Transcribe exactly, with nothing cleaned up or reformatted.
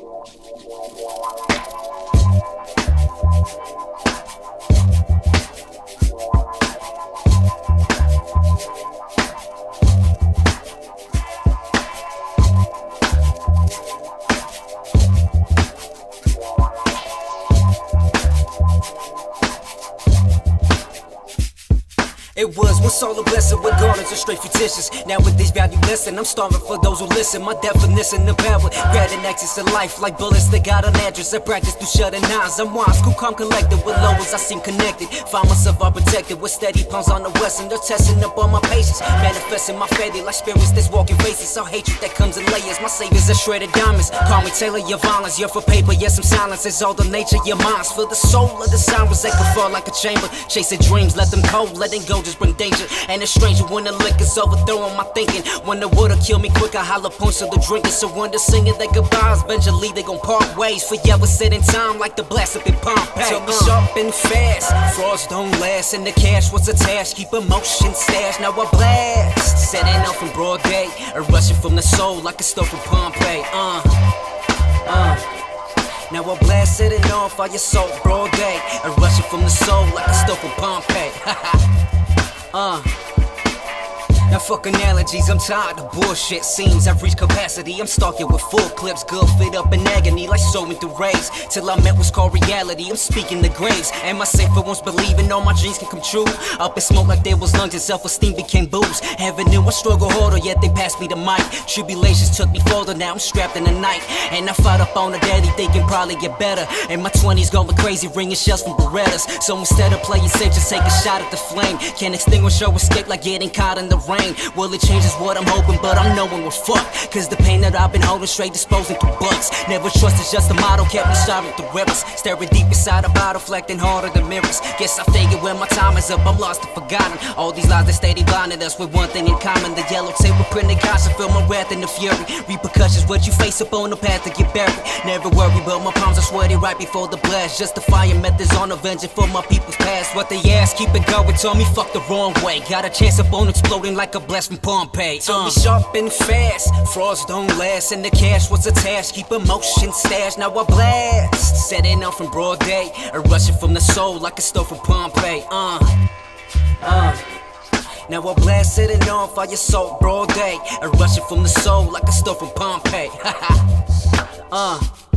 It was once all a blessing with garlands are straight fictitious. Nowadays valueless and I'm starving for those who listen. My definition of power, granting access to life like bullets that got an address. I practice through shutting eyes. I'm wise, cool, calm, collected. With lowers I seem connected. Find myself unprotected with steady palms on the west, and they're testing up on my patience. Manifesting my faith like spirits that's walking faces. All hatred that comes in layers. My saviors are shredded diamonds. Call me Taylor, your violence. You're for paper, yes, I'm silence. It's all the nature of your minds. For the soul of the sirens that can fall like a chamber. Chasing dreams, let them cold, letting go just bring danger. And it's stranger when the liquor's overthrowing my thinking. When the water kill me quick, I holler points of the drinking. So when they're singing their goodbyes, eventually they gon' part ways. Forever sit in time like the blast up in Pompeii. So be sharp and fast, frauds don't last. And the cash was a task, keep emotion stashed. Now I blast, setting off in broad day, a rushing from the soul like a stove from Pompeii. Uh, uh. Now I blast setting off all your soul broad day, a rushing from the soul like a stove from Pompeii. Uh, now fuck analogies, I'm tired of bullshit scenes. I've reached capacity, I'm stalking with full clips. Good fit up in agony, like soaring through rays. Till I met what's called reality, I'm speaking the graves. Am I safe for once believing all my dreams can come true? Up in smoke like there was lungs and self-esteem became booze. Heaven knew I struggle harder, yet they passed me the mic. Tribulations took me further, now I'm strapped in the night. And I fought up on the daddy, thinking probably get better. In my twenties going crazy, ringing shells from Berettas. So instead of playing safe, just take a shot at the flame. Can't extinguish or escape like getting caught in the rain. Well, it changes what I'm hoping, but I'm knowing we're fucked. Cause the pain that I've been holding straight disposing through bucks. Never trust is just a motto, kept me soaring through rivers. Staring deep inside a bottle, reflecting harder than mirrors. Guess I figured when my time is up, I'm lost and forgotten. All these lies that steady blinded us with one thing in common. The yellow tape with printed caution, feel my wrath and the fury. Repercussions, what you face up on the path to get buried. Never worry, but my palms are sweaty right before the blast. Justifying methods on avenging for my people's past. What they ask, keep it going, told me fuck the wrong way. Got a chance up on exploding like a blast from Pompeii. So uh. be sharp and fast, frauds don't last. And the cash was a task, keep emotion stashed. Now I blast, setting off in broad day, a rushing from the soul like a stove from Pompeii. Uh, uh. Now I blast setting off all your soul broad day, a rushing from the soul like a stove from Pompeii. uh.